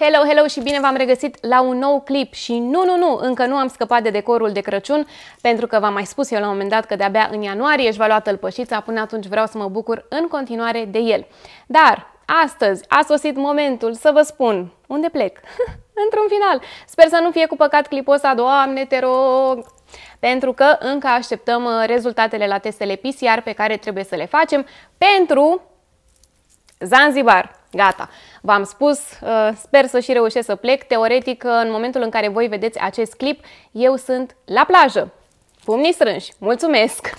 Hello, hello și bine v-am regăsit la un nou clip și nu, încă nu am scăpat de decorul de Crăciun, pentru că v-am mai spus eu la un moment dat că de-abia în ianuarie își va lua tălpășița, până atunci vreau să mă bucur în continuare de el. Dar astăzi a sosit momentul să vă spun unde plec, într-un final. Sper să nu fie cu păcat clipul ăsta, Doamne, te rog! Pentru că încă așteptăm rezultatele la testele PCR pe care trebuie să le facem pentru Zanzibar. Gata, v-am spus, sper să și reușesc să plec. Teoretic, în momentul în care voi vedeți acest clip, eu sunt la plajă. Pumnii strânși, mulțumesc!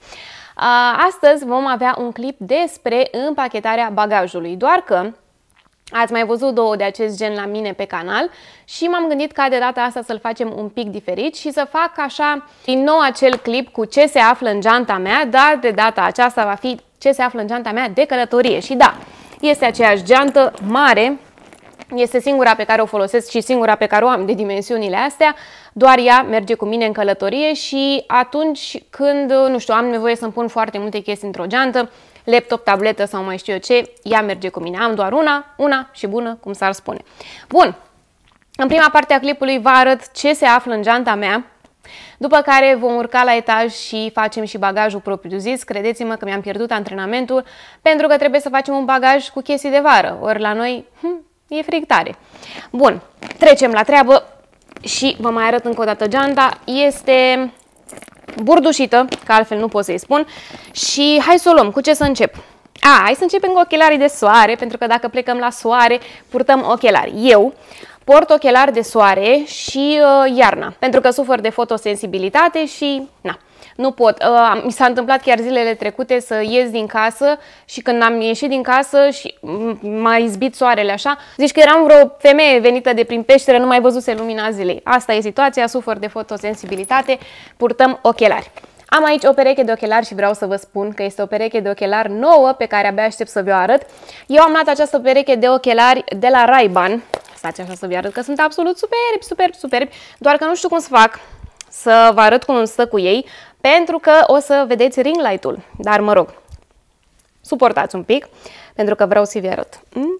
Astăzi vom avea un clip despre împachetarea bagajului, doar că ați mai văzut două de acest gen la mine pe canal și m-am gândit ca de data asta să-l facem un pic diferit și să fac așa din nou acel clip cu ce se află în geanta mea, dar de data aceasta va fi ce se află în geanta mea de călătorie. Și da, este aceeași geantă mare, este singura pe care o folosesc și singura pe care o am de dimensiunile astea, doar ea merge cu mine în călătorie și atunci când, nu știu, am nevoie să-mi pun foarte multe chestii într-o geantă, laptop, tabletă sau mai știu eu ce, ea merge cu mine. Am doar una și bună, cum s-ar spune. Bun, în prima parte a clipului vă arăt ce se află în geanta mea, după care vom urca la etaj și facem și bagajul propriu-zis. Credeți-mă că mi-am pierdut antrenamentul pentru că trebuie să facem un bagaj cu chestii de vară, ori la noi e frig tare. Bun, trecem la treabă și vă mai arăt încă o dată geanta. Este burdușită, că altfel nu pot să-i spun. Și hai să o luăm. Cu ce să încep? Hai să începem cu ochelarii de soare, pentru că dacă plecăm la soare, purtăm ochelari. Eu port ochelari de soare și iarna, pentru că sufăr de fotosensibilitate și nu pot. Mi s-a întâmplat chiar zilele trecute să ies din casă și când am ieșit din casă și m-a izbit soarele așa, zici că eram vreo femeie venită de prin peșteră, nu mai văzuse lumina zilei. Asta e situația, sufăr de fotosensibilitate, purtăm ochelari. Am aici o pereche de ochelari și vreau să vă spun că este o pereche de ochelari nouă pe care abia aștept să vi-o arăt. Eu am luat această pereche de ochelari de la Ray-Ban. Stați așa să vi arăt că sunt absolut superbi, doar că nu știu cum să fac să vă arăt cum stă cu ei, pentru că o să vedeți ring light-ul. Dar mă rog, suportați un pic, pentru că vreau să vi arăt.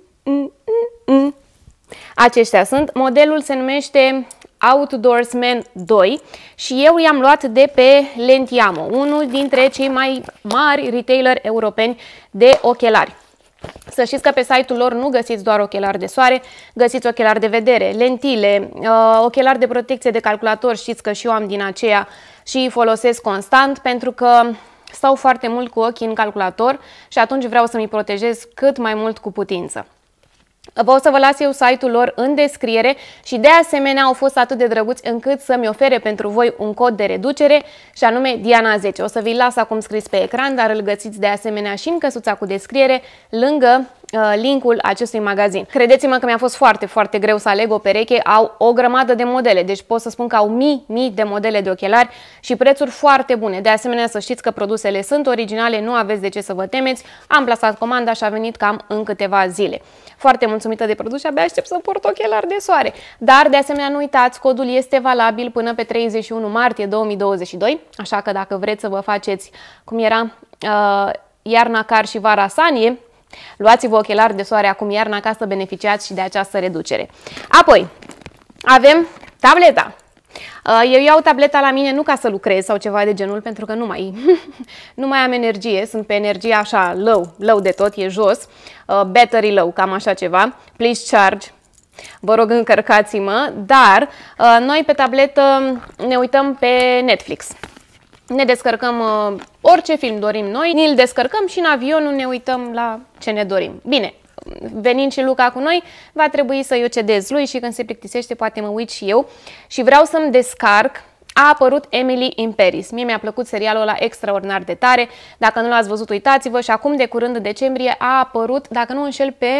Aceștia sunt. Modelul se numește Outdoorsman 2 și eu i-am luat de pe Lentiamo, unul dintre cei mai mari retaileri europeni de ochelari. Să știți că pe site-ul lor nu găsiți doar ochelari de soare, găsiți ochelari de vedere, lentile, ochelari de protecție de calculator, știți că și eu am din aceea și îi folosesc constant pentru că stau foarte mult cu ochii în calculator și atunci vreau să-mi protejez cât mai mult cu putință. O să vă las eu site-ul lor în descriere și de asemenea au fost atât de drăguți încât să-mi ofere pentru voi un cod de reducere și anume Diana10. O să vi-l las acum scris pe ecran, dar îl găsiți de asemenea și în căsuța cu descriere lângă linkul acestui magazin. Credeți-mă că mi-a fost foarte greu să aleg o pereche, au o grămadă de modele, deci pot să spun că au mii de modele de ochelari și prețuri foarte bune. De asemenea să știți că produsele sunt originale, nu aveți de ce să vă temeți. Am plasat comanda și a venit cam în câteva zile. Foarte mulțumită de produs și abia aștept să port ochelari de soare. Dar de asemenea nu uitați, codul este valabil până pe 31 martie 2022, așa că dacă vreți să vă faceți cum era iarna car și vara sanie, luați-vă ochelari de soare acum iarna ca să beneficiați și de această reducere. Apoi avem tableta. Eu iau tableta la mine nu ca să lucrez sau ceva de genul, pentru că nu mai am energie, sunt pe energie așa low de tot, e jos, battery low, cam așa ceva, please charge, vă rog încărcați-mă, dar noi pe tabletă ne uităm pe Netflix. Ne descărcăm orice film dorim noi, ni-l descărcăm și în avion ne uităm la ce ne dorim. Bine, venind și Luca cu noi, va trebui să-i o cedez lui și când se plictisește poate mă uit și eu. Și vreau să-mi descarc. A apărut Emily in Paris. Mie mi-a plăcut serialul ăla extraordinar de tare. Dacă nu l-ați văzut, uitați-vă. Și acum de curând, în decembrie, a apărut, dacă nu înșel, pe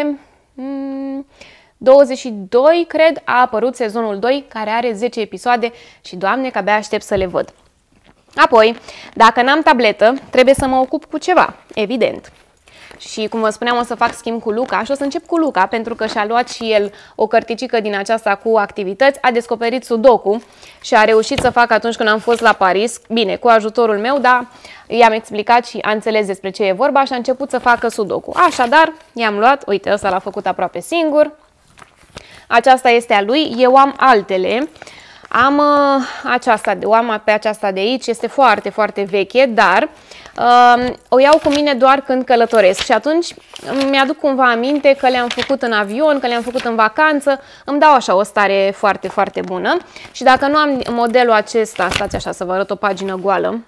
22, cred, a apărut sezonul 2, care are 10 episoade și, Doamne, că abia aștept să le văd. Apoi, dacă n-am tabletă, trebuie să mă ocup cu ceva, evident. Și cum vă spuneam, o să fac schimb cu Luca și o să încep cu Luca, pentru că și-a luat și el o cărticică din aceasta cu activități, a descoperit Sudoku și a reușit să facă atunci când am fost la Paris, bine, cu ajutorul meu, dar i-am explicat și a înțeles despre ce e vorba și a început să facă Sudoku. Așadar, i-am luat, uite, ăsta l-a făcut aproape singur, Aceasta este a lui, eu am altele. Am aceasta, o am pe aceasta de aici, este foarte, foarte veche, dar o iau cu mine doar când călătoresc și atunci mi-aduc cumva aminte că le-am făcut în avion, că le-am făcut în vacanță, îmi dau așa o stare foarte, foarte bună. Și dacă nu am modelul acesta, stați așa să vă arăt o pagină goală,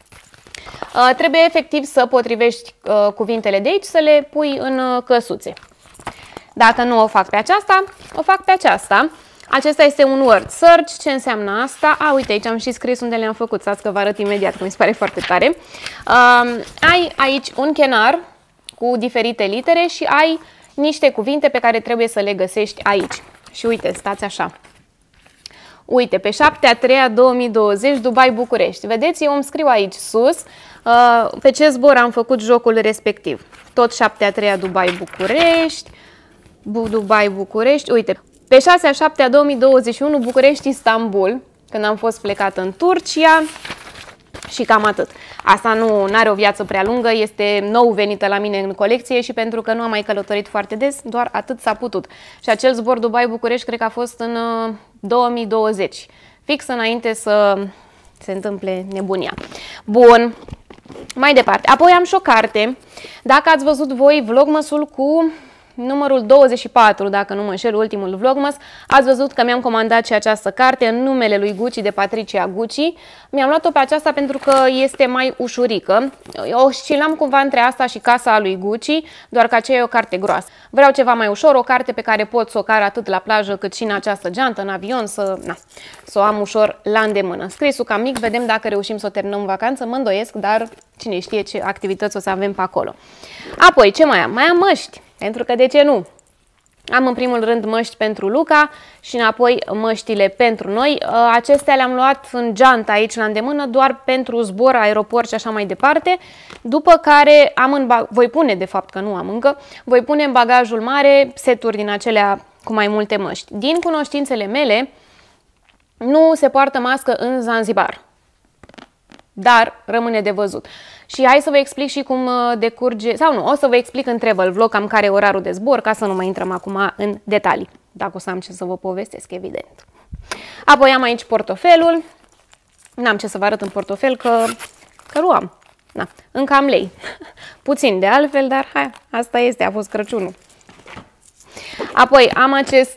trebuie efectiv să potrivești cuvintele de aici, să le pui în căsuțe. Dacă nu o fac pe aceasta, o fac pe aceasta. Acesta este un word search. Ce înseamnă asta? Uite, aici am și scris unde le-am făcut. Stați că vă arăt imediat, că mi se pare foarte tare. Ai aici un chenar cu diferite litere și ai niște cuvinte pe care trebuie să le găsești aici. Și uite, stați așa. Uite, pe 7/3/2020, Dubai, București. Vedeți, eu îmi scriu aici sus pe ce zbor am făcut jocul respectiv. Tot 7/3 Dubai, București, Dubai, București. Uite, pe 6/7/2021, București, Istanbul, când am fost plecat în Turcia și cam atât. Asta nu are o viață prea lungă, este nou venită la mine în colecție și pentru că nu am mai călătorit foarte des, doar atât s-a putut. Și acel zbor Dubai-București cred că a fost în 2020, fix înainte să se întâmple nebunia. Bun, mai departe. Apoi am și o carte. Dacă ați văzut voi vlogmasul cu numărul 24, dacă nu mă înșel, ultimul vlogmas, ați văzut că mi-am comandat și această carte în numele lui Gucci, de Patricia Gucci. Mi-am luat-o pe aceasta pentru că este mai ușurică. Oscilam cumva între asta și Casa lui Gucci, doar că aceea e o carte groasă. Vreau ceva mai ușor, o carte pe care pot să o car atât la plajă cât și în această geantă, în avion, să o am ușor la îndemână. Scrisul cam mic, vedem dacă reușim să o terminăm în vacanță, mă îndoiesc, dar cine știe ce activități o să avem pe acolo. Apoi, ce mai am? Mai am măști. Pentru că de ce nu? Am în primul rând măști pentru Luca și înapoi măștile pentru noi. Acestea le-am luat în geantă aici la îndemână doar pentru zbor, aeroport și așa mai departe. După care voi pune, de fapt că nu am încă, voi pune în bagajul mare seturi din acelea cu mai multe măști. Din cunoștințele mele, nu se poartă mască în Zanzibar, dar rămâne de văzut. Și hai să vă explic și cum decurge, sau nu, o să vă explic în travel vlog cam care e orarul de zbor, ca să nu mai intrăm acum în detalii, dacă o să am ce să vă povestesc, evident. Apoi am aici portofelul, n-am ce să vă arăt în portofel, că nu am, încă am lei, puțin de altfel, dar hai, asta este, a fost Crăciunul. Apoi am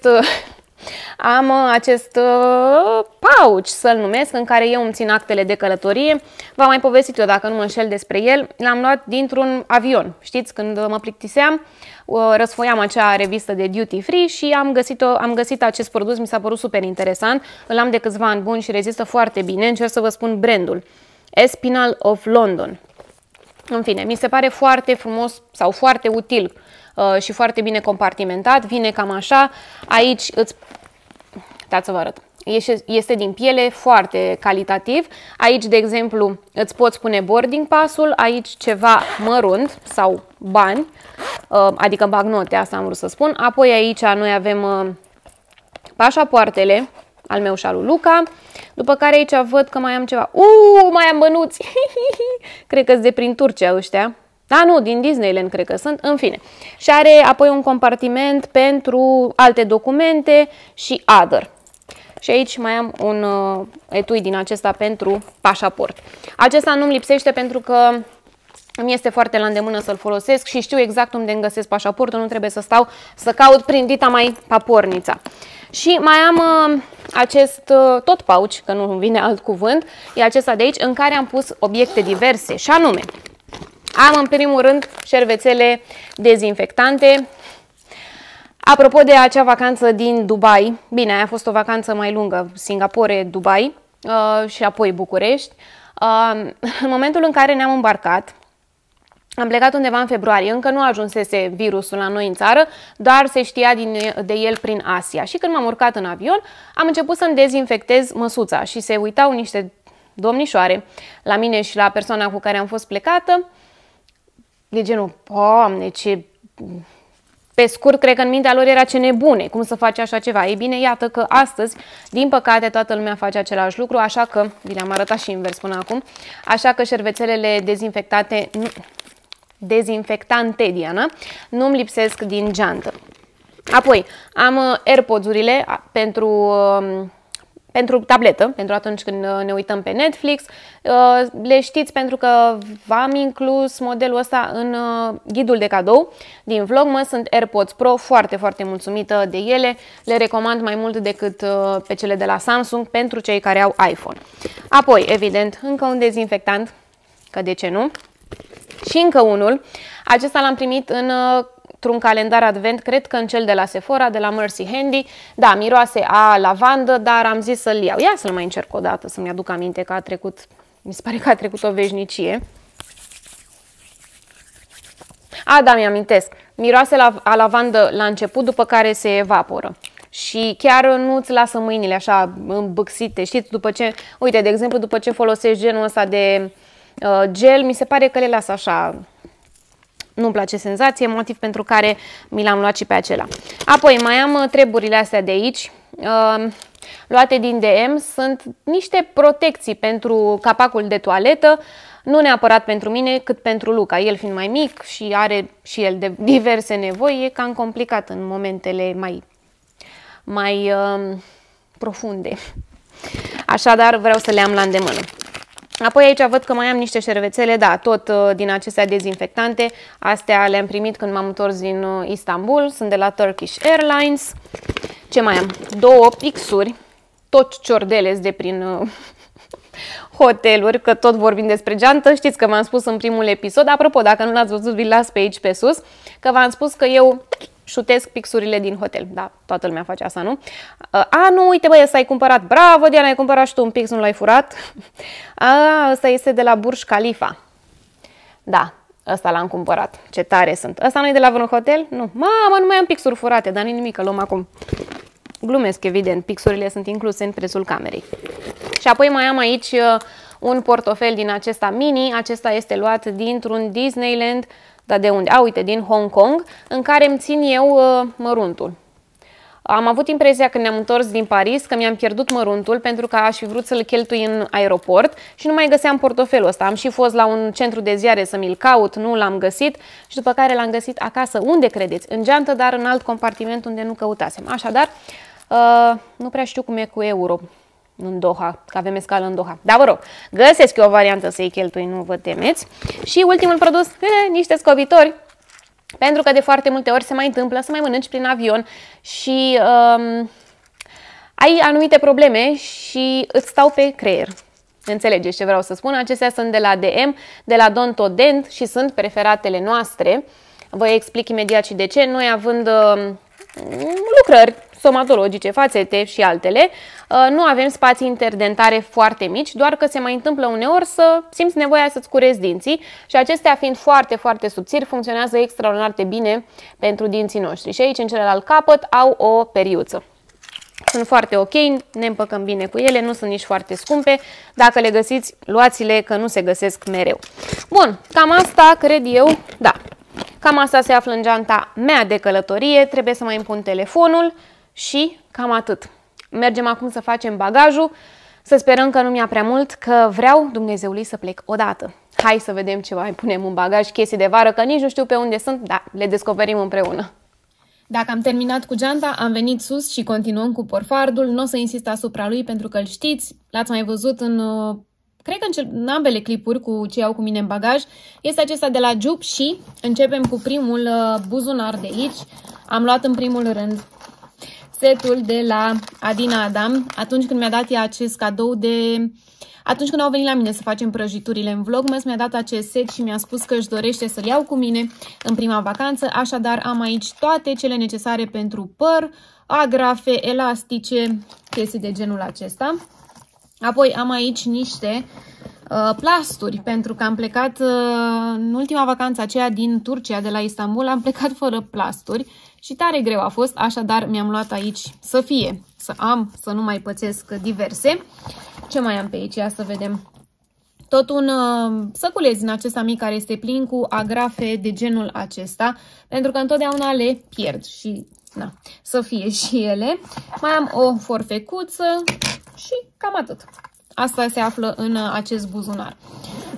acest pouch, să-l numesc, în care eu îmi țin actele de călătorie. V-am mai povestit eu, dacă nu mă înșel, despre el. L-am luat dintr-un avion. Știți, când mă plictiseam, răsfoiam acea revistă de duty free și am găsit acest produs, mi s-a părut super interesant. Îl am de câțiva ani buni și rezistă foarte bine. Încerc să vă spun brandul. Espinal of London. În fine, mi se pare foarte frumos sau foarte util și foarte bine compartimentat. Vine cam așa. Aici dați să vă arăt. Este din piele, foarte calitativ. Aici, de exemplu, îți poți pune boarding pass-ul, aici ceva mărunt sau bani, adică bagnote, asta am vrut să spun. Apoi aici noi avem pașapoartele, al meu și al lui Luca. După care aici văd că mai am ceva. Mai am bănuți! Cred că-s de prin Turcia ăștia. Da, nu, din Disneyland cred că sunt, în fine. Și are apoi un compartiment pentru alte documente și other. Și aici mai am un etui din acesta pentru pașaport. Acesta nu-mi lipsește pentru că îmi este foarte la îndemână să-l folosesc și știu exact unde îmi găsesc pașaportul, nu trebuie să stau să caut prin dita mai papornița. Și mai am acest tot pouch, că nu vine alt cuvânt, e acesta de aici, în care am pus obiecte diverse, și anume, am în primul rând șervețele dezinfectante. Apropo de acea vacanță din Dubai, bine, aia a fost o vacanță mai lungă, Singapore, Dubai și apoi București. În momentul în care ne-am îmbarcat, am plecat undeva în februarie, încă nu ajunsese virusul la noi în țară, dar se știa de el prin Asia. Și când m-am urcat în avion, am început să-mi dezinfectez măsuța și se uitau niște domnișoare la mine și la persoana cu care am fost plecată, de genul, Doamne, ce... Pe scurt, cred că în mintea lor era ce nebune, cum să faci așa ceva. Ei bine, iată că astăzi, din păcate, toată lumea face același lucru, așa că, vi le-am arătat și invers până acum, așa că șervețelele dezinfectante, Diana, nu-mi lipsesc din geantă. Apoi am AirPods-urile pentru tabletă, pentru atunci când ne uităm pe Netflix. Le știți pentru că v-am inclus modelul ăsta în ghidul de cadou din Vlogmas. Sunt AirPods Pro, foarte, foarte mulțumită de ele. Le recomand mai mult decât pe cele de la Samsung pentru cei care au iPhone. Apoi, evident, încă un dezinfectant, că de ce nu? Și încă unul. Acesta l-am primit într-un calendar advent, cred că în cel de la Sephora, de la Mercy Handy. Da, miroase a lavandă, dar am zis să-l iau. Ia să-l mai încerc o dată, să-mi aduc aminte că a trecut, mi se pare că a trecut o veșnicie. A, da, mi-amintesc. Miroase a lavandă la început, după care se evaporă. Și chiar nu îți lasă mâinile așa îmbâxite, știți, după ce, uite, de exemplu, după ce folosești genul ăsta de gel, mi se pare că le lasă așa. Nu-mi place senzație, motiv pentru care mi l-am luat și pe acela. Apoi mai am treburile astea de aici, luate din DM. Sunt niște protecții pentru capacul de toaletă, nu neapărat pentru mine, cât pentru Luca. El fiind mai mic și are și el de diverse nevoi, e cam complicat în momentele mai profunde. Așadar, vreau să le am la îndemână. Apoi aici văd că mai am niște șervețele, da, tot din acestea dezinfectante. Astea le-am primit când m-am întors din Istanbul, sunt de la Turkish Airlines. Ce mai am? Două pixuri, tot ciordele de prin hoteluri, că tot vorbim despre geantă. Știți că v-am spus în primul episod, apropo, dacă nu l-ați văzut, vi-l las pe aici pe sus, că v-am spus că eu șutesc pixurile din hotel. Da, toată lumea face asta, nu? Nu, uite băi, ăsta ai cumpărat. Bravo, Diana, ai cumpărat și tu un pix, nu l-ai furat? Ăsta este de la Burj Khalifa. Da, ăsta l-am cumpărat. Ce tare sunt. Ăsta nu e de la vreun hotel? Nu. Mamă, nu mai am pixuri furate, dar nu-i nimic, că luăm acum. Glumesc, evident, pixurile sunt incluse în prețul camerei. Și apoi mai am aici un portofel din acesta mini. Acesta este luat dintr-un Disneyland. Dar de unde? Uite, din Hong Kong, în care îmi țin eu măruntul. Am avut impresia când ne-am întors din Paris că mi-am pierdut măruntul pentru că aș fi vrut să-l cheltui în aeroport și nu mai găseam portofelul ăsta. Am și fost la un centru de ziare să mi-l caut, nu l-am găsit și după care l-am găsit acasă. Unde credeți? În geantă, dar în alt compartiment unde nu căutasem. Așadar, nu prea știu cum e cu euro în Doha, că avem escală în Doha. Dar vă rog, găsesc eu o variantă să-i cheltui, nu vă temeți. Și ultimul produs, niște scobitori, pentru că de foarte multe ori se mai întâmplă să mai mănânci prin avion și ai anumite probleme și îți stau pe creier. Înțelegeți ce vreau să spun? Acestea sunt de la DM, de la Dontodent și sunt preferatele noastre. Vă explic imediat și de ce. Noi având lucrări stomatologice, fațete și altele, nu avem spații interdentare foarte mici, doar că se mai întâmplă uneori să simți nevoia să-ți curezi dinții și acestea fiind foarte, foarte subțiri, funcționează extraordinar de bine pentru dinții noștri. Și aici, în celălalt capăt, au o periuță. Sunt foarte ok, ne împăcăm bine cu ele, nu sunt nici foarte scumpe. Dacă le găsiți, luați-le, că nu se găsesc mereu. Bun, cam asta cred eu, da. Cam asta se află în geanta mea de călătorie, trebuie să mai îmi pun telefonul și cam atât. Mergem acum să facem bagajul, să sperăm că nu mi-a prea mult, că vreau, Dumnezeului, să plec odată. Hai să vedem ce mai punem în bagaj, chestii de vară, că nici nu știu pe unde sunt, dar le descoperim împreună. Dacă am terminat cu geanta, am venit sus și continuăm cu porfardul. Nu o să insist asupra lui pentru că îl știți, l-ați mai văzut în... Cred că în ambele clipuri cu ce iau cu mine în bagaj. Este acesta de la Jup și începem cu primul buzunar de aici. Am luat în primul rând setul de la Adina Adam. Atunci când mi-a dat ea acest cadou atunci când au venit la mine să facem prăjiturile în Vlogmas, mi-a dat acest set și mi-a spus că își dorește să-l iau cu mine în prima vacanță. Așadar am aici toate cele necesare pentru păr, agrafe, elastice, chestii de genul acesta. Apoi am aici niște plasturi, pentru că am plecat în ultima vacanță aceea din Turcia, de la Istanbul, am plecat fără plasturi și tare greu a fost, așadar mi-am luat aici să fie, să nu mai pățesc diverse. Ce mai am pe aici? Ia să vedem. Tot un săculeț din acesta mic care este plin cu agrafe de genul acesta, pentru că întotdeauna le pierd și na, să fie și ele. Mai am o forfecuță și cam atât. Asta se află în acest buzunar.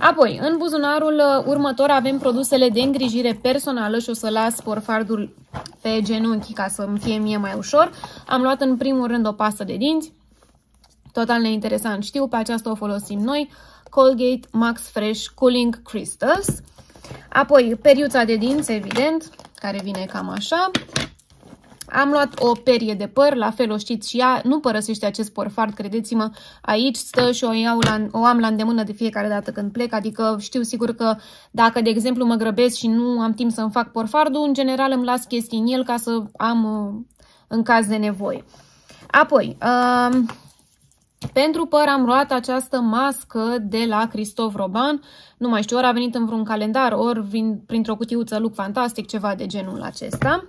Apoi, în buzunarul următor avem produsele de îngrijire personală și o să las porfardul pe genunchi ca să îmi fie mie mai ușor. Am luat în primul rând o pastă de dinți, total neinteresant, știu, pe aceasta o folosim noi, Colgate Max Fresh Cooling Crystals. Apoi, periuța de dinți, evident, care vine cam așa. Am luat o perie de păr, la fel o știți și ea, nu părăsește acest porfard, credeți-mă, aici stă și o am la îndemână de fiecare dată când plec, adică știu sigur că dacă, de exemplu, mă grăbesc și nu am timp să-mi fac porfardul, în general îmi las chestii în el ca să am în caz de nevoie. Apoi, pentru păr am luat această mască de la Christophe Robin, nu mai știu, ori a venit în vreun calendar, ori printr-o cutiuță Look Fantastic, ceva de genul acesta.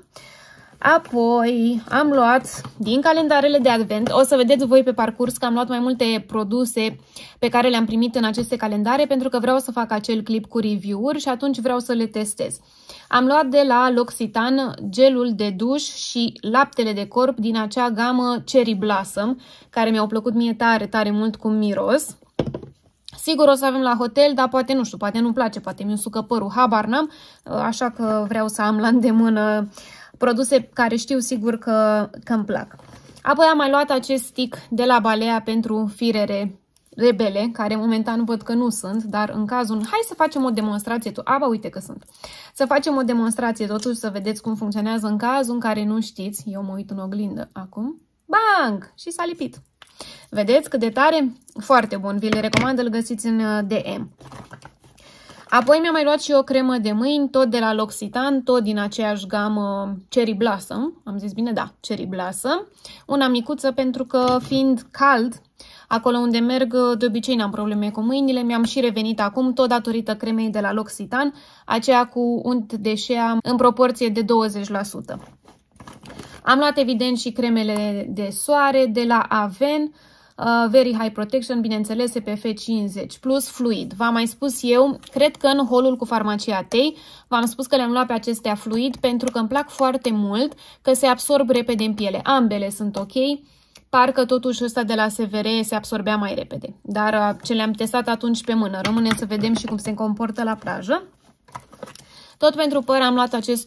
Apoi am luat din calendarele de advent, o să vedeți voi pe parcurs că am luat mai multe produse pe care le-am primit în aceste calendare pentru că vreau să fac acel clip cu review-uri și atunci vreau să le testez. Am luat de la L'Occitane gelul de duș și laptele de corp din acea gamă Cherry Blossom, care mi-au plăcut mie tare, tare mult cum miros. Sigur o să avem la hotel, dar poate nu știu, poate nu-mi place, poate mi-o sucă părul, habar n-am, așa că vreau să am la îndemână produse care știu sigur că îmi plac. Apoi am mai luat acest stick de la Balea pentru firere rebele, care momentan văd că nu sunt, dar în cazul... Hai să facem o demonstrație. Aba, uite că sunt. Să facem o demonstrație totuși să vedeți cum funcționează în cazul în care nu știți. Eu mă uit în oglindă acum. Bang! Și s-a lipit. Vedeți cât de tare? Foarte bun. Vi le recomand, îl găsiți în DM. Apoi mi-am mai luat și o cremă de mâini, tot de la L'Occitane, tot din aceeași gamă Cherry Blossom. Am zis bine? Da, Cherry Blossom. Una micuță pentru că fiind cald, acolo unde merg, de obicei n-am probleme cu mâinile. Mi-am și revenit acum, tot datorită cremei de la L'Occitane, aceea cu unt de shea în proporție de 20%. Am luat evident și cremele de soare de la Aven, Very High Protection, bineînțeles, SPF 50 plus fluid. V-am mai spus eu, cred că în haul-ul cu farmacia Tei, v-am spus că le-am luat pe acestea fluid pentru că îmi plac foarte mult, că se absorb repede în piele. Ambele sunt ok, parcă totuși ăsta de la SVR se absorbea mai repede. Dar ce le-am testat atunci pe mână, rămâne să vedem și cum se comportă la plajă. Tot pentru păr am luat acest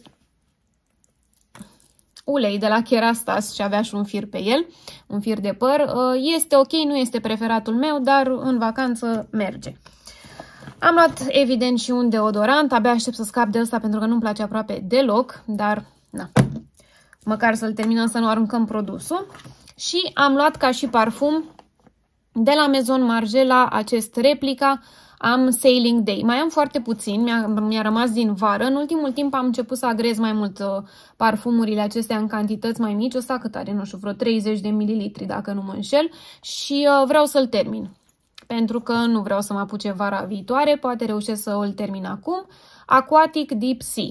ulei de la Kerastase și avea și un fir pe el, un fir de păr. Este ok, nu este preferatul meu, dar în vacanță merge. Am luat evident și un deodorant, abia aștept să scap de ăsta pentru că nu-mi place aproape deloc, dar na, măcar să-l terminăm să nu aruncăm produsul. Și am luat ca și parfum de la Maison Margiela acest Replica, am Sailing Day. Mai am foarte puțin, mi-a rămas din vară. În ultimul timp am început să agrez mai mult parfumurile acestea în cantități mai mici. Ăsta cât are? Nu știu, vreo 30 de mililitri dacă nu mă înșel. Și vreau să-l termin. Pentru că nu vreau să mă apuce vara viitoare. Poate reușesc să îl termin acum. Aquatic Deep Sea.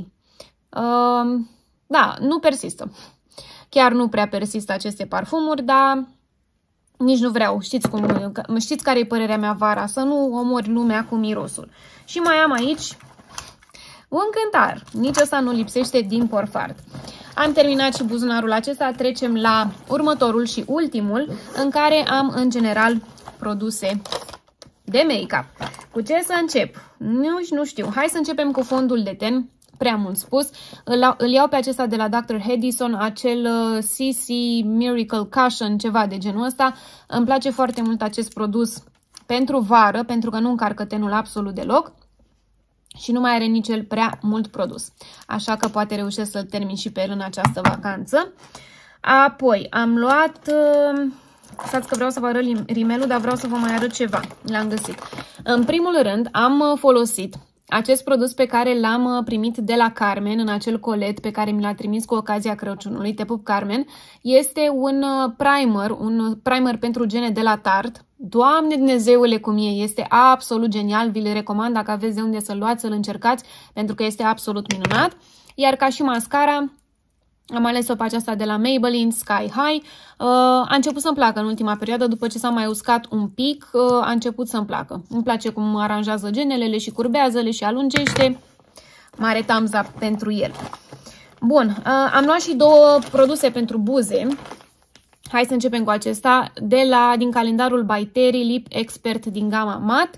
Da, nu persistă. Chiar nu prea persistă aceste parfumuri, dar... nici nu vreau, știți care e părerea mea vara, să nu omori lumea cu mirosul. Și mai am aici un cântar, nici ăsta nu lipsește din porfard. Am terminat și buzunarul acesta, trecem la următorul și ultimul, în care am în general produse de make-up. Cu ce să încep? Nu știu, hai să începem cu fondul de ten. Prea mult spus, îl iau pe acesta de la Dr. Hedison, acel CC Miracle Cushion, ceva de genul ăsta. Îmi place foarte mult acest produs pentru vară, pentru că nu încarcă tenul absolut deloc și nu mai are nici el prea mult produs. Așa că poate reușesc să-l termin și pe el în această vacanță. Apoi am luat... Stați că vreau să vă arăt rimelul, dar vreau să vă mai arăt ceva. L-am găsit. În primul rând am folosit acest produs pe care l-am primit de la Carmen în acel colet pe care mi l-a trimis cu ocazia Crăciunului. Te pup, Carmen. Este un primer pentru gene de la Tarte. Doamne Dumnezeule cum este absolut genial. Vi le recomand dacă aveți de unde să-l luați, să-l încercați pentru că este absolut minunat. Iar ca și mascara, am ales-o pe aceasta de la Maybelline Sky High. A început să-mi placă în ultima perioadă, după ce s-a mai uscat un pic, a început să-mi placă. Îmi place cum aranjează genele, le și curbează, le și alungește. Mare thumbs up pentru el. Bun, am luat și două produse pentru buze. Hai să începem cu acesta, din calendarul By Terry Lip Expert din gama Matte.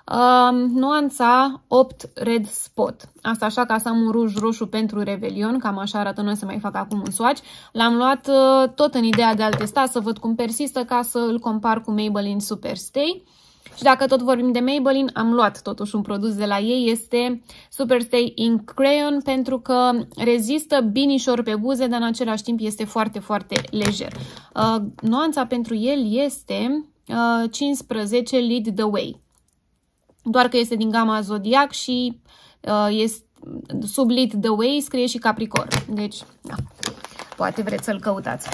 Nuanța 8 Red Spot. Asta așa ca să am un ruj roșu pentru Revelion, cam așa arată, noi să mai fac acum un swatch. L-am luat tot în ideea de a-l testa, să văd cum persistă, ca să îl compar cu Maybelline Superstay. Și dacă tot vorbim de Maybelline, am luat totuși un produs de la ei, este Superstay Ink Crayon, pentru că rezistă binișor pe buze, dar în același timp este foarte, foarte lejer. Nuanța pentru el este 15 Lead the Way. Doar că este din gama Zodiac și este sub Lead the Way scrie și Capricorn. Deci, da, poate vreți să-l căutați.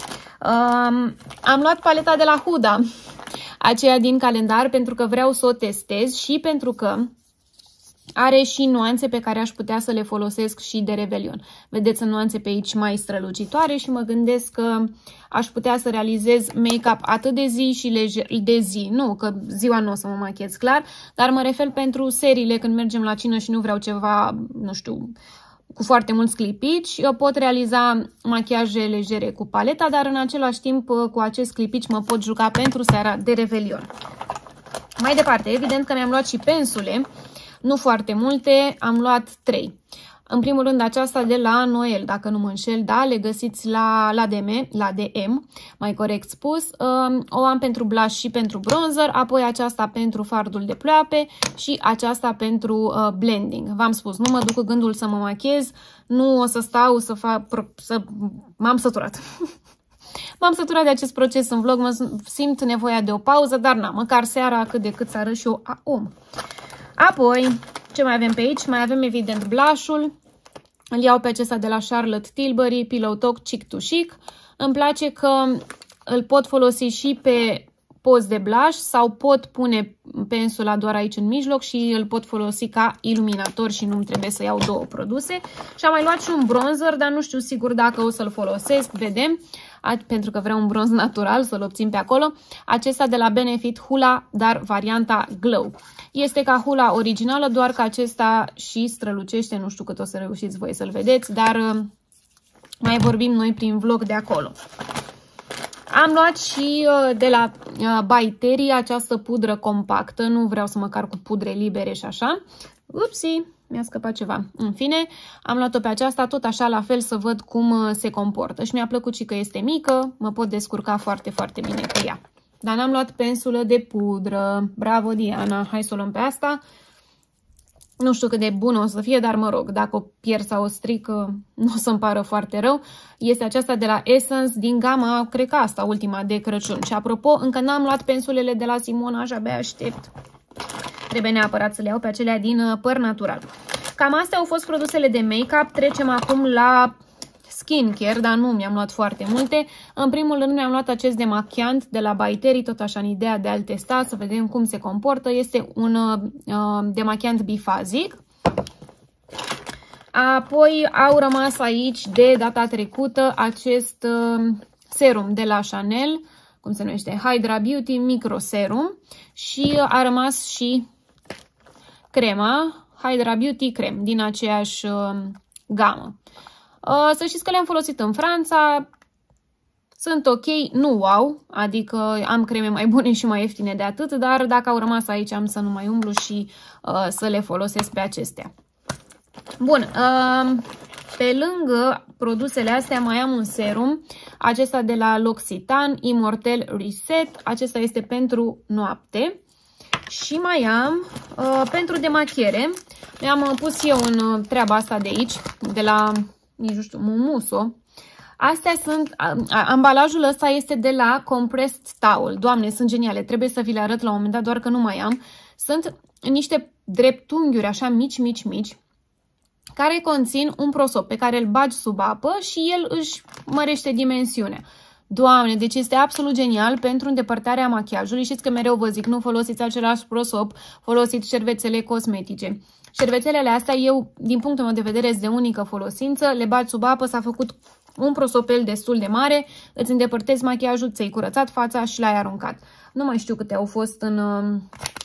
Am luat paleta de la Huda, aceea din calendar, pentru că vreau să o testez și pentru că are și nuanțe pe care aș putea să le folosesc și de Revelion. Vedeți, în nuanțe pe aici mai strălucitoare și mă gândesc că aș putea să realizez make-up atât de zi și lejer, de zi. Nu, că ziua nu o să mă machez clar, dar mă refer pentru seriile când mergem la cină și nu vreau ceva, nu știu, cu foarte mulți clipici. Eu pot realiza machiaje legere cu paleta, dar în același timp cu acest clipici mă pot juca pentru seara de Revelion. Mai departe, evident că mi-am luat și pensule. Nu foarte multe, am luat 3. În primul rând aceasta de la Noel, dacă nu mă înșel, da, le găsiți la DM, mai corect spus. O am pentru blush și pentru bronzer, apoi aceasta pentru fardul de ploape și aceasta pentru blending. V-am spus, nu mă duc cu gândul să mă machez, nu o să stau să fac, m-am săturat. M-am săturat de acest proces în vlog, mă simt nevoia de o pauză, dar na, măcar seara cât de cât să arăt și eu om. Apoi, ce mai avem pe aici? Mai avem evident blush-ul. Îl iau pe acesta de la Charlotte Tilbury, Pillow Talk Chic to Chic. Îmi place că îl pot folosi și pe post de blush sau pot pune pensula doar aici în mijloc și îl pot folosi ca iluminator și nu-mi trebuie să iau două produse. Și am mai luat și un bronzer, dar nu știu sigur dacă o să-l folosesc, vedem. Pentru că vreau un bronz natural, să-l obțin pe acolo. Acesta de la Benefit Hoola, dar varianta Glow. Este ca Hoola originală, doar că acesta și strălucește, nu știu cât o să reușiți voi să-l vedeți, dar mai vorbim noi prin vlog de acolo. Am luat și de la By Terry această pudră compactă, nu vreau să mă car cu pudre libere și așa. Upsi! Mi-a scăpat ceva. În fine, am luat-o pe aceasta, tot așa la fel, să văd cum se comportă. Și mi-a plăcut și că este mică, mă pot descurca foarte, foarte bine cu ea. Dar n-am luat pensulă de pudră. Bravo, Diana! Hai să o luăm pe asta. Nu știu cât de bună o să fie, dar mă rog, dacă o pierd sau o stric, nu o să-mi pară foarte rău. Este aceasta de la Essence, din gama, cred că asta, ultima de Crăciun. Și apropo, încă n-am luat pensulele de la Simona și abia aștept. Trebuie neapărat să le iau pe acelea din păr natural. Cam astea au fost produsele de make-up. Trecem acum la skincare, dar nu mi-am luat foarte multe. În primul rând mi-am luat acest demachiant de la By Terry, tot așa în ideea de a-l testa, să vedem cum se comportă. Este un demachiant bifazic. Apoi au rămas aici de data trecută acest serum de la Chanel, cum se numește, Hydra Beauty Micro Serum, și a rămas și crema, Hydra Beauty Creme, din aceeași gamă. Să știți că le-am folosit în Franța, sunt ok, nu wow, adică am creme mai bune și mai ieftine de atât, dar dacă au rămas aici am să nu mai umblu și să le folosesc pe acestea. Bun, pe lângă produsele astea mai am un serum, acesta de la L'Occitane, Immortel Reset, acesta este pentru noapte. Și mai am pentru demachiere, mi-am pus eu în treaba asta de aici, de la, nici nu știu, Mumuso. Astea sunt, ambalajul ăsta este de la Compressed Towel. Doamne, sunt geniale, trebuie să vi le arăt la un moment dat, doar că nu mai am. Sunt niște dreptunghiuri așa mici, mici, mici, care conțin un prosop pe care îl bagi sub apă și el își mărește dimensiunea. Doamne, deci este absolut genial pentru îndepărtarea machiajului. Știți că mereu vă zic, nu folosiți același prosop, folosiți șervețele cosmetice. Șervețelele astea, eu, din punctul meu de vedere, sunt de unică folosință. Le bagi sub apă, s-a făcut un prosopel destul de mare, îți îndepărtezi machiajul, ți-ai curățat fața și l-ai aruncat. Nu mai știu câte au fost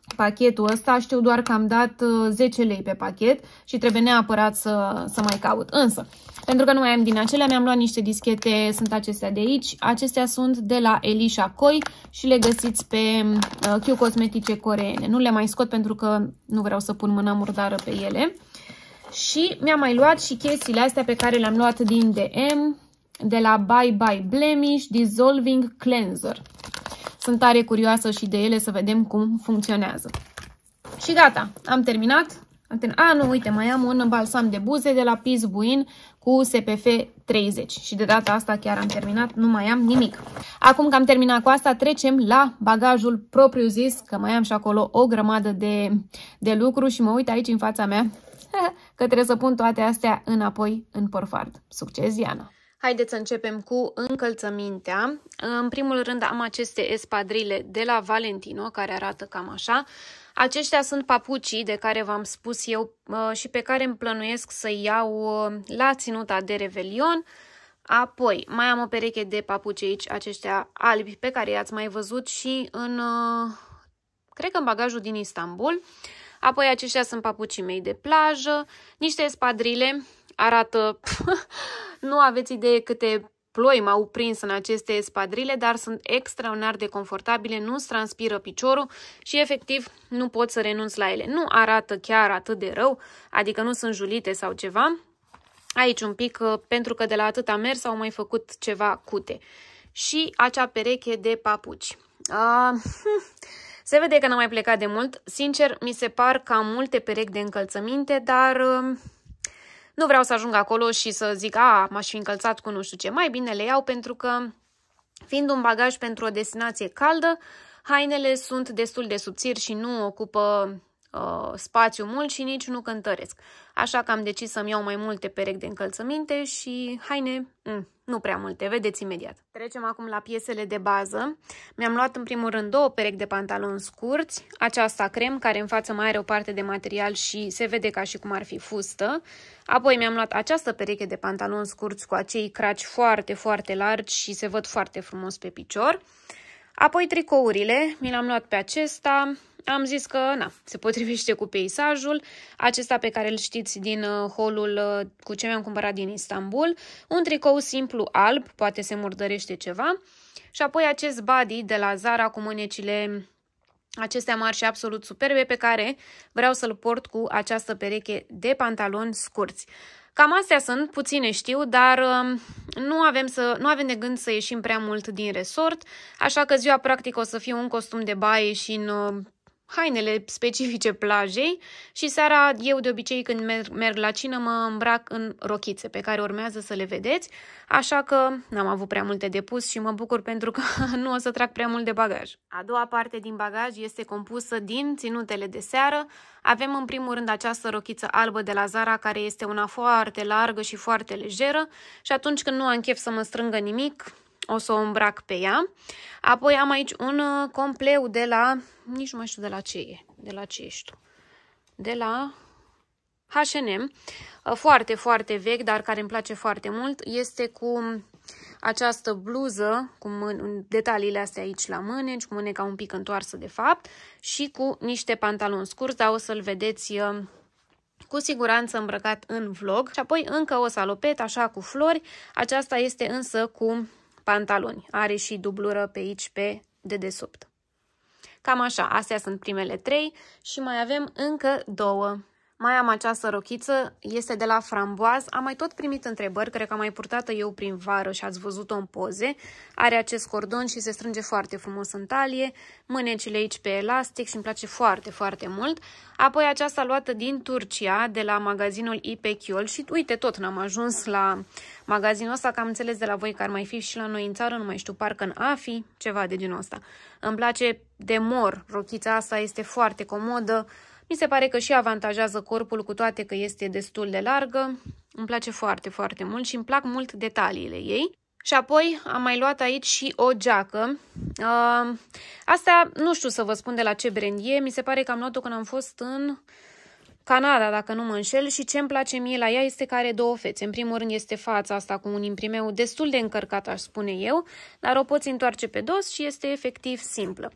pachetul ăsta. Știu doar că am dat 10 lei pe pachet și trebuie neapărat să mai caut. Însă, pentru că nu mai am din acelea, mi-am luat niște dischete, sunt acestea de aici. Acestea sunt de la Elisha Koi și le găsiți pe Q Cosmetice coreene. Nu le mai scot pentru că nu vreau să pun mâna murdară pe ele. Și mi-am mai luat și chestiile astea pe care le-am luat din DM, de la Bye Bye Blemish Dissolving Cleanser. Sunt tare curioasă și de ele să vedem cum funcționează. Și gata, am terminat. Nu, uite, mai am un balsam de buze de la Peace Buin cu SPF 30. Și de data asta chiar am terminat, nu mai am nimic. Acum că am terminat cu asta, trecem la bagajul propriu zis, că mai am și acolo o grămadă de lucru și mă uit aici în fața mea că trebuie să pun toate astea înapoi în porfard. Succes, Diana! Haideți să începem cu încălțămintea. În primul rând am aceste espadrile de la Valentino, care arată cam așa. Aceștia sunt papucii de care v-am spus eu și pe care îmi plănuiesc să iau la ținuta de Revelion. Apoi mai am o pereche de papuci aici, aceștia albi, pe care i-ați mai văzut și cred că în bagajul din Istanbul. Apoi aceștia sunt papucii mei de plajă, niște espadrile, arată, nu aveți idee câte ploi m-au prins în aceste espadrile, dar sunt extraordinar de confortabile, nu-ți transpiră piciorul și efectiv nu pot să renunț la ele. Nu arată chiar atât de rău, adică nu sunt julite sau ceva. Aici un pic, pentru că de la atâta mers au mai făcut ceva cute. Și acea pereche de papuci. Se vede că n-am mai plecat de mult. Sincer, mi se par cam multe perechi de încălțăminte, dar nu vreau să ajung acolo și să zic, m-aș fi încălțat cu nu știu ce. Mai bine le iau pentru că, fiind un bagaj pentru o destinație caldă, hainele sunt destul de subțiri și nu ocupă spațiu mult și nici nu cântăresc. Așa că am decis să-mi iau mai multe perechi de încălțăminte și haine, nu prea multe, vedeți imediat. Trecem acum la piesele de bază. Mi-am luat în primul rând 2 perechi de pantaloni scurți, aceasta crem, care în față mai are o parte de material și se vede ca și cum ar fi fustă. Apoi mi-am luat această pereche de pantaloni scurți cu acei craci foarte, foarte largi și se văd foarte frumos pe picior. Apoi tricourile, mi l-am luat pe acesta. Am zis că, se potrivește cu peisajul. Acesta pe care îl știți din haul cu ce mi-am cumpărat din Istanbul. Un tricou simplu alb, poate se murdărește ceva. Și apoi acest body de la Zara cu mânecile acestea mari și absolut superbe pe care vreau să-l port cu această pereche de pantaloni scurți. Cam astea sunt, puține știu, dar nu avem de gând să ieșim prea mult din resort, așa că ziua practic o să fie un costum de baie și în hainele specifice plajei și seara eu de obicei când merg la cină mă îmbrac în rochițe pe care urmează să le vedeți, așa că n-am avut prea multe de pus și mă bucur pentru că nu o să trag prea mult de bagaj. A doua parte din bagaj este compusă din ținutele de seară. Avem în primul rând această rochiță albă de la Zara care este una foarte largă și foarte lejeră și atunci când nu am chef să mă strângă nimic, o să o îmbrac pe ea. Apoi am aici un compleu de la, nici nu mai știu de la ce e, de la H&M, foarte, foarte vechi, dar care îmi place foarte mult. Este cu această bluză, cu detaliile astea aici la mâneci, cu mâneca un pic întoarsă de fapt și cu niște pantaloni scurți, dar o să-l vedeți cu siguranță îmbrăcat în vlog. Și apoi încă o salopetă așa cu flori, aceasta este însă cu pantaloni. Are și dublură pe aici, pe dedesubt. Cam așa, astea sunt primele 3 și mai avem încă 2. Mai am această rochiță, este de la Framboaz. Am mai tot primit întrebări, cred că am mai purtat-o eu prin vară și ați văzut-o în poze. Are acest cordon și se strânge foarte frumos în talie, mânecile aici pe elastic și îmi place foarte, foarte mult. Apoi aceasta luată din Turcia, de la magazinul Ipechiol și uite, tot n-am ajuns la magazinul ăsta, că am înțeles de la voi că ar mai fi și la noi în țară, nu mai știu, parcă în Afi, ceva de genul ăsta. Îmi place de mor, rochița asta este foarte comodă. Mi se pare că și avantajează corpul, cu toate că este destul de largă. Îmi place foarte, foarte mult și îmi plac mult detaliile ei. Și apoi am mai luat aici și o geacă. Asta nu știu să vă spun de la ce brand e. Mi se pare că am luat-o când am fost în Canada, dacă nu mă înșel. Și ce îmi place mie la ea este că are 2 fețe. În primul rând este fața asta cu un imprimeu destul de încărcat, aș spune eu. Dar o poți întoarce pe dos și este efectiv simplă.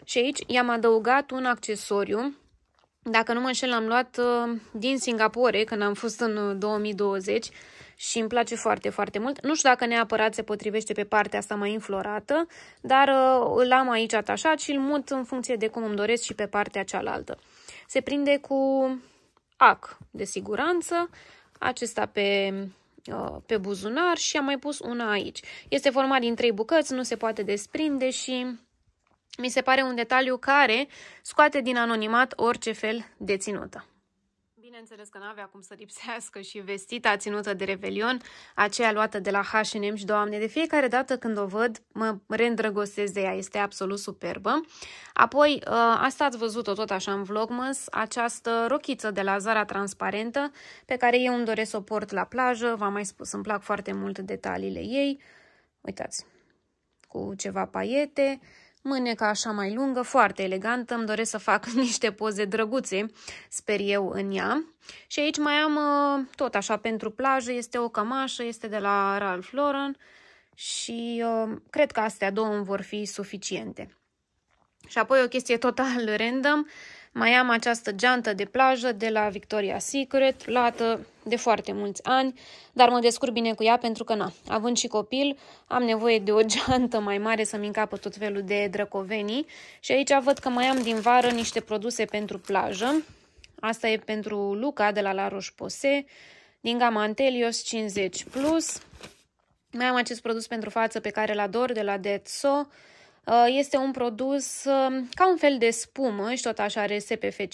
Și aici i-am adăugat un accesoriu. Dacă nu mă înșel, l-am luat din Singapore când am fost în 2020 și îmi place foarte, foarte mult. Nu știu dacă neapărat se potrivește pe partea asta mai înflorată, dar îl am aici atașat și îl mut în funcție de cum îmi doresc și pe partea cealaltă. Se prinde cu ac de siguranță, acesta pe buzunar și am mai pus una aici. Este format din 3 bucăți, nu se poate desprinde și mi se pare un detaliu care scoate din anonimat orice fel de ținută. Bineînțeles că n-avea cum să lipsească și vestita ținută de Revelion, aceea luată de la H&M și, Doamne, de fiecare dată când o văd mă reîndrăgostesc de ea, este absolut superbă. Apoi, asta ați văzut-o tot așa în Vlogmas, această rochiță de la Zara transparentă, pe care eu îmi doresc să o port la plajă, v-am mai spus, îmi plac foarte mult detaliile ei. Uitați, cu ceva paiete, mâneca așa mai lungă, foarte elegantă, îmi doresc să fac niște poze drăguțe, sper eu, în ea. Și aici mai am tot așa pentru plajă, este o cămașă, este de la Ralph Lauren și cred că astea două îmi vor fi suficiente. Și apoi o chestie total random, mai am această geantă de plajă de la Victoria's Secret, luată de foarte mulți ani, dar mă descurc bine cu ea pentru că, având și copil, am nevoie de o geantă mai mare să-mi încapă tot felul de drăcovenii. Și aici văd că mai am din vară niște produse pentru plajă. Asta e pentru Luca de la La Roche-Posay, din gama Antelios 50+. Mai am acest produs pentru față pe care îl ador, de la Dead So. Este un produs ca un fel de spumă și tot așa are SPF 50+.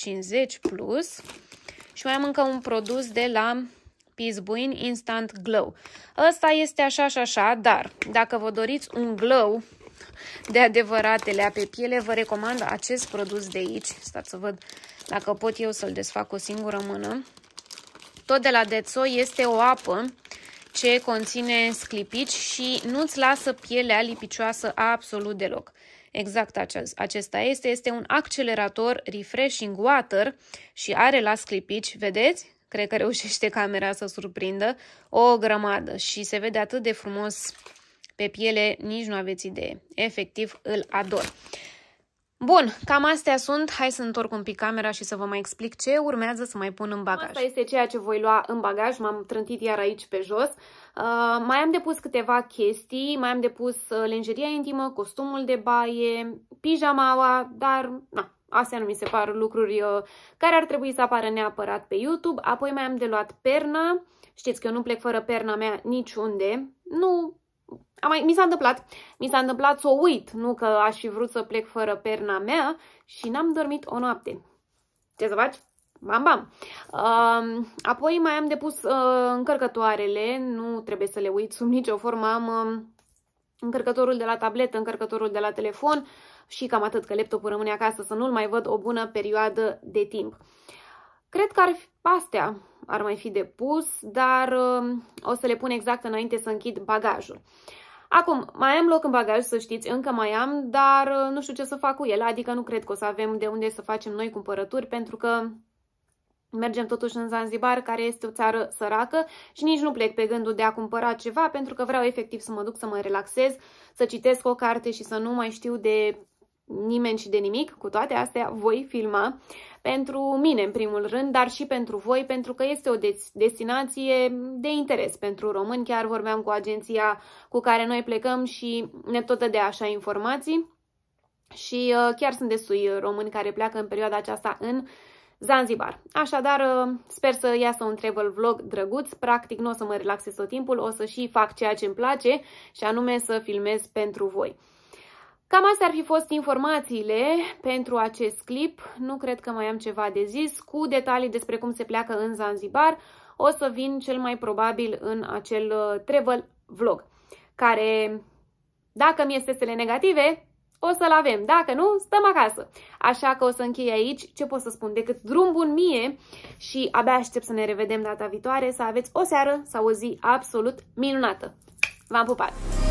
Și mai am încă un produs de la Peace Buin Instant Glow. Ăsta este așa și așa, dar dacă vă doriți un glow de adevăratele pe piele, vă recomand acest produs de aici. Stați să văd dacă pot eu să-l desfac cu o singură mână. Tot de la Dead So, este o apă ce conține sclipici și nu-ți lasă pielea lipicioasă absolut deloc. Exact acesta este un accelerator refreshing water și are la sclipici, vedeți? Cred că reușește camera să surprindă o grămadă și se vede atât de frumos pe piele, nici nu aveți idee. Efectiv, îl ador. Bun, cam astea sunt. Hai să întorc un pic camera și să vă mai explic ce urmează să mai pun în bagaj. Asta este ceea ce voi lua în bagaj. M-am trântit iar aici pe jos. Mai am depus câteva chestii. Mai am depus lenjeria intimă, costumul de baie, pijamaua, dar astea nu mi se par lucruri care ar trebui să apară neapărat pe YouTube. Apoi mai am de luat perna. Știți că eu nu plec fără perna mea niciunde. Mi s-a întâmplat să o uit, nu că aș fi vrut să plec fără perna mea și n-am dormit o noapte. Ce să faci? Bam, bam. Apoi mai am depus încărcătoarele, nu trebuie să le uit sub nicio formă. Am încărcătorul de la tabletă, încărcătorul de la telefon și cam atât, că laptopul rămâne acasă să nu-l mai văd o bună perioadă de timp. Cred că astea ar mai fi depus, dar o să le pun exact înainte să închid bagajul. Acum, mai am loc în bagaj, să știți, încă mai am, dar nu știu ce să fac cu el, adică nu cred că o să avem de unde să facem noi cumpărături, pentru că mergem totuși în Zanzibar, care este o țară săracă și nici nu plec pe gândul de a cumpăra ceva, pentru că vreau efectiv să mă duc să mă relaxez, să citesc o carte și să nu mai știu de nimeni și de nimic. Cu toate astea voi filma pentru mine în primul rând, dar și pentru voi, pentru că este o destinație de interes pentru români. Chiar vorbeam cu agenția cu care noi plecăm și ne tot dădea așa informații și chiar sunt destui români care pleacă în perioada aceasta în Zanzibar. Așadar, sper să iasă un travel vlog drăguț. Practic nu o să mă relaxez tot timpul, o să și fac ceea ce îmi place și anume să filmez pentru voi. Cam astea ar fi fost informațiile pentru acest clip. Nu cred că mai am ceva de zis. Cu detalii despre cum se pleacă în Zanzibar o să vin cel mai probabil în acel travel vlog, care, dacă mi este stele negative, o să-l avem. Dacă nu, stăm acasă. Așa că o să închei aici. Ce pot să spun? Decât drum bun mie și abia aștept să ne revedem data viitoare, să aveți o seară sau o zi absolut minunată. V-am pupat!